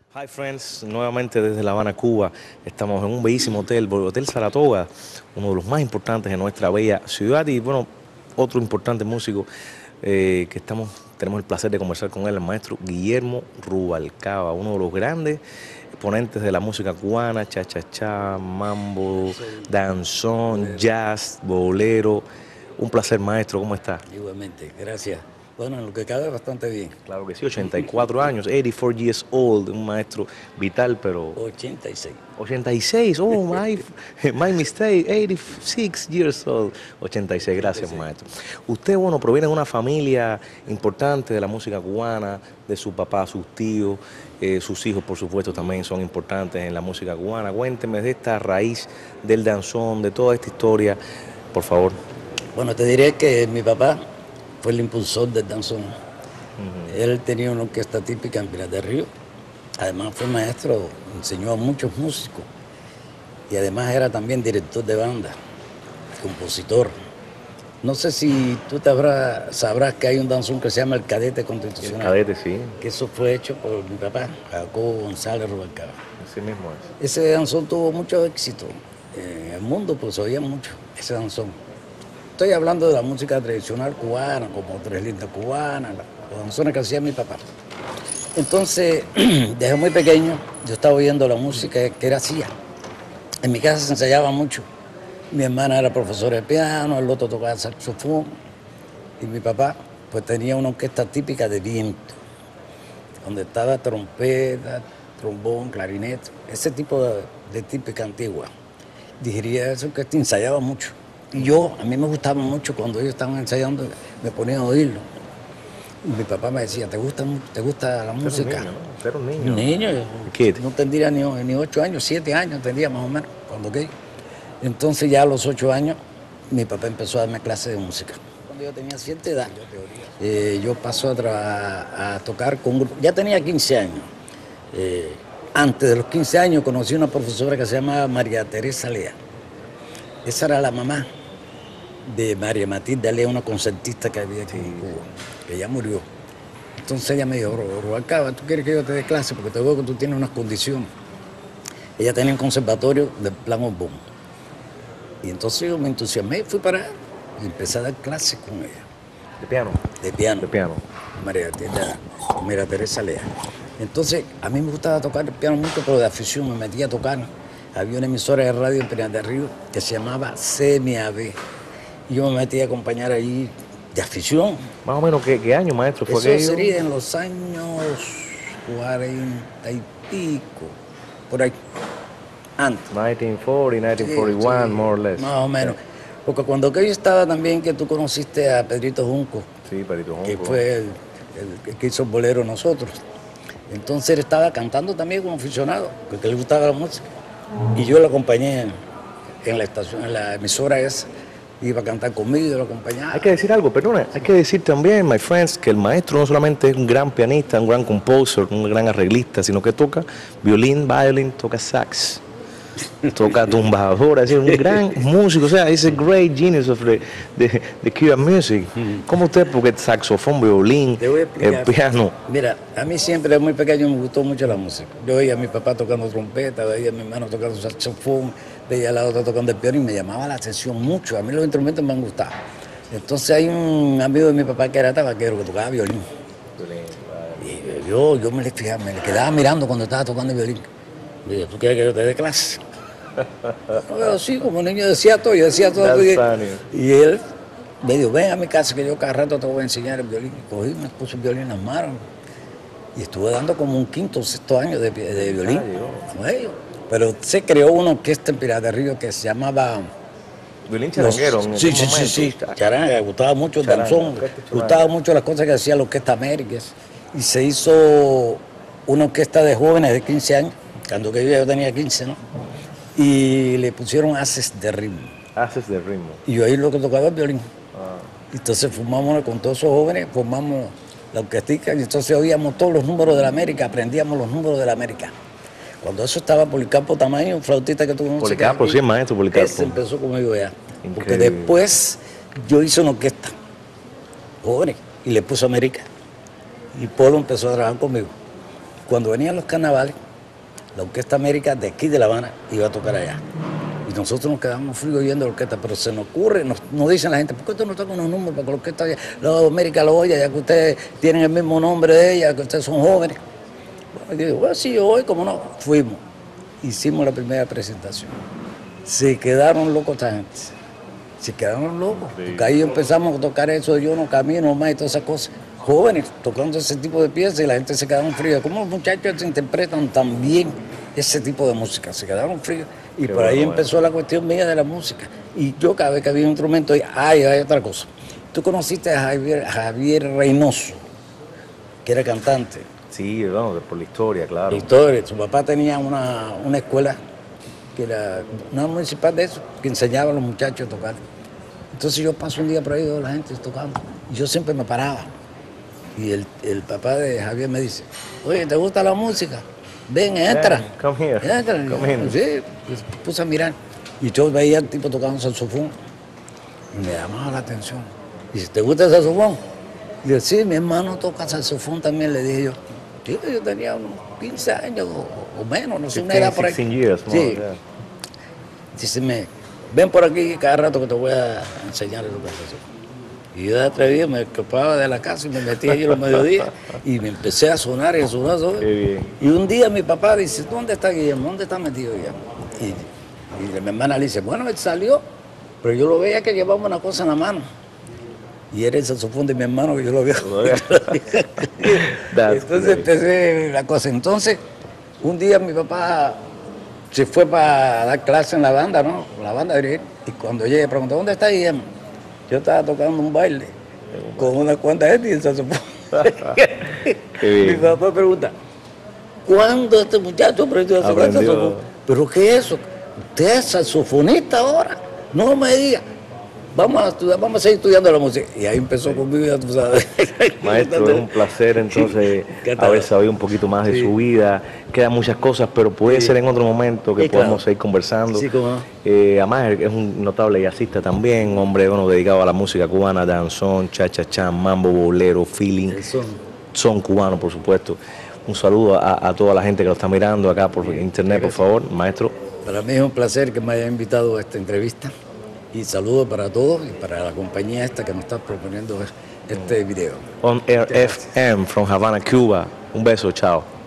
Hi friends, nuevamente desde La Habana, Cuba. Estamos en un bellísimo hotel, Hotel Saratoga, uno de los más importantes de nuestra bella ciudad y bueno, otro importante músico tenemos el placer de conversar con él, el maestro Guillermo Rubalcaba, uno de los grandes exponentes de la música cubana, cha-cha-cha, mambo, danzón, jazz, bolero. Un placer, maestro, ¿cómo está? Igualmente, gracias. Bueno, en lo que cabe bastante bien. Claro que sí, 84 años, 84 years old, un maestro vital, pero 86. 86, oh, my mistake, 86 years old, 86, gracias 86. maestro. Usted, bueno, proviene de una familia importante de la música cubana, de su papá, sus tíos, sus hijos, por supuesto, también son importantes en la música cubana. Cuénteme de esta raíz del danzón, de toda esta historia, por favor. Bueno, te diré que mi papá fue el impulsor del danzón. Él tenía una orquesta típica en Pinar del Río. Además fue maestro, enseñó a muchos músicos. Y además era también director de banda, compositor. No sé si tú sabrás que hay un danzón que se llama el Cadete El Constitucional. cadete, sí, Que eso fue hecho por mi papá, Jacobo González Rubalcaba. así mismo es. Ese danzón tuvo mucho éxito. En el mundo pues oía mucho ese danzón. Estoy hablando de la música tradicional cubana, como Tres Lindas Cubanas, los danzones que hacía mi papá. Entonces, desde muy pequeño, yo estaba oyendo la música que él hacía. En mi casa se ensayaba mucho. Mi hermana era profesora de piano, el otro tocaba saxofón. Y mi papá, pues tenía una orquesta típica de viento, donde estaba trompeta, trombón, clarinete, ese tipo de típica antigua. Diría eso que ensayaba mucho. Y a mí me gustaba mucho cuando ellos estaban ensayando, me ponían a oírlo. Y mi papá me decía, ¿te gusta la música? Era un niño. Un niño, Kid. no tendría ni 8 años, 7 años tendría más o menos, cuando que. Entonces ya a los 8 años, mi papá empezó a darme clases de música. Cuando yo tenía cierta edad, yo paso a tocar con un grupo. Ya tenía 15 años. Antes de los 15 años conocí una profesora que se llamaba María Teresa Lea. Esa era la mamá de María Matilde Lea, una concertista que había aquí en Cuba, que ya murió. Entonces ella me dijo, Rubalcaba, ¿tú quieres que yo te dé clase? Porque te veo que tú tienes unas condiciones. Ella tenía un conservatorio del Plan Orbón. Y entonces yo me entusiasmé y fui para allá y empecé a dar clases con ella. ¿De piano? De piano. De piano. María Teresa Lea. Entonces, a mí me gustaba tocar el piano mucho, pero de afición me metía a tocar. Había una emisora de radio en Pinar del Río que se llamaba CMAB. Y yo me metí a acompañar allí de afición. Más o menos, ¿qué año, maestro, fue Eso aquello? sería en los años 40 y pico, por ahí, antes. 1940, 1941, Sí, more or less. más o menos. Porque cuando aquello estaba también, que tú conociste a Pedrito Junco, Sí, Perito Junco. que fue el que hizo el bolero nosotros. Entonces él estaba cantando también como aficionado, porque le gustaba la música. Y yo lo acompañé en la estación, en la emisora esa. Iba a cantar conmigo, yo lo acompañaba. Hay que decir algo, perdona, hay que decir también, my friends, que el maestro no solamente es un gran pianista, un gran composer, un gran arreglista, sino que toca violín, toca sax, toca tumbadora, es decir, un gran músico, o sea, es a great genius of the Cuban music. ¿Cómo usted? Porque saxofón, violín, Te voy a explicar. el piano. Mira, a mí siempre, desde muy pequeño, me gustó mucho la música. Yo veía a mi papá tocando trompeta, veía a mi hermano tocando saxofón, veía a la otra tocando el piano y me llamaba la atención mucho. A mí los instrumentos me han gustado. Entonces hay un amigo de mi papá que era tabaquero, que tocaba violín. Y yo me le quedaba mirando cuando estaba tocando el violín. Le dije, ¿tú quieres que yo te dé clase? Pero sí, como niño decía todo, yo decía todo. Y él me dijo, ven a mi casa que yo cada rato te voy a enseñar el violín. Y cogí, me puse el violín en las manos. Y estuve dando como un quinto o sexto año de violín con ellos. Pero se creó una orquesta en Pinar del Río que se llamaba... Violín charanguero. Sí. Charanga, gustaba mucho el danzón, gustaba mucho las cosas que hacía la Orquesta Américas. Y se hizo una orquesta de jóvenes de 15 años, cuando que yo tenía 15, ¿no? Y le pusieron haces de ritmo. Haces de ritmo. Y yo ahí lo que tocaba el violín. Entonces formamos con todos esos jóvenes, formamos la orquestica y entonces oíamos todos los números de la América, aprendíamos los números de la América. Cuando eso estaba Policarpo Tamayo, un flautista que tuvo Policarpo, sí, maestro Policarpo. Ese empezó conmigo ya. Increíble. Porque después yo hice una orquesta, jóvenes, y le puso América. Y Polo empezó a trabajar conmigo. cuando venían los carnavales, la Orquesta América de aquí de La Habana iba a tocar allá. Y nosotros nos quedábamos fríos oyendo la orquesta, pero se nos ocurre, nos dicen la gente, ¿por qué usted no toca unos números para que la orquesta la América lo oye, ya que ustedes tienen el mismo nombre de ella, que ustedes son jóvenes? Bueno, y digo, bueno, sí, yo voy, como no. Fuimos, hicimos la primera presentación. Se quedaron locos esta gente. Se quedaron locos. Sí. Porque ahí empezamos a tocar eso de Yo no camino más y todas esas cosas. Jóvenes tocando ese tipo de piezas y la gente se quedaron fría. ¿Cómo los muchachos se interpretan tan bien ese tipo de música? Se quedaron fríos. Y qué por ahí empezó la cuestión mía de la música. Y yo cada vez que había un instrumento, hay otra cosa. Tú conociste a Javier Reynoso, que era cantante. Sí, bueno, por la historia, claro. La historia. Su papá tenía una escuela, que era una municipal de eso, que enseñaba a los muchachos a tocar. Entonces yo paso un día por ahí y veo a la gente tocando. Y yo siempre me paraba. Y el papá de Javier me dice, oye, ¿te gusta la música? Ven, entra. Come here. Entra. Sí, pues puse a mirar. Y yo veía al tipo tocando saxofón. Y me llamaba la atención. Dice, ¿te gusta el saxofón? Y yo, sí, mi hermano toca saxofón también, le dije yo. Sí, yo tenía unos 15 años o menos, no sé, una edad por ahí. 16 years, sí. Dice, ven por aquí cada rato que te voy a enseñar el saxofón. Y yo de atrevido me escapaba de la casa y me metía allí a los mediodías y me empecé a sonar y a sonar. Y un día mi papá dice, ¿dónde está Guillermo? ¿Dónde está metido Guillermo? Y mi hermana le dice, bueno, él salió, pero yo lo veía que llevaba una cosa en la mano. Y era el saxofón de mi hermano que yo lo veía. Entonces empecé la cosa. Entonces, un día mi papá se fue para dar clase en la banda, ¿no? La banda de dirigir. Y cuando llegué, preguntó, ¿dónde está Guillermo? Yo estaba tocando un baile con una cuanta gente y el saxofón. Mi papá pregunta, ¿cuándo este muchacho aprendió a tocar saxofón? ¿Pero qué es eso? ¿Usted es saxofonista ahora? No me diga. Vamos a estudiar, vamos a seguir estudiando la música. Y ahí empezó conmigo, ya tú sabes. Maestro, es un placer entonces haber sabido un poquito más de su vida. Quedan muchas cosas, pero puede ser en otro momento que podamos seguir conversando. Sí, cómo no. Además, es un notable jazzista también, un hombre dedicado a la música cubana, danzón, cha-cha-cha, mambo, bolero, feeling, son cubano, por supuesto. Un saludo a toda la gente que lo está mirando acá por internet, por favor, maestro. Para mí es un placer que me haya invitado a esta entrevista. Y saludos para todos y para la compañía esta que nos está proponiendo este video. On Air FM from Havana, Cuba. Un beso, chao.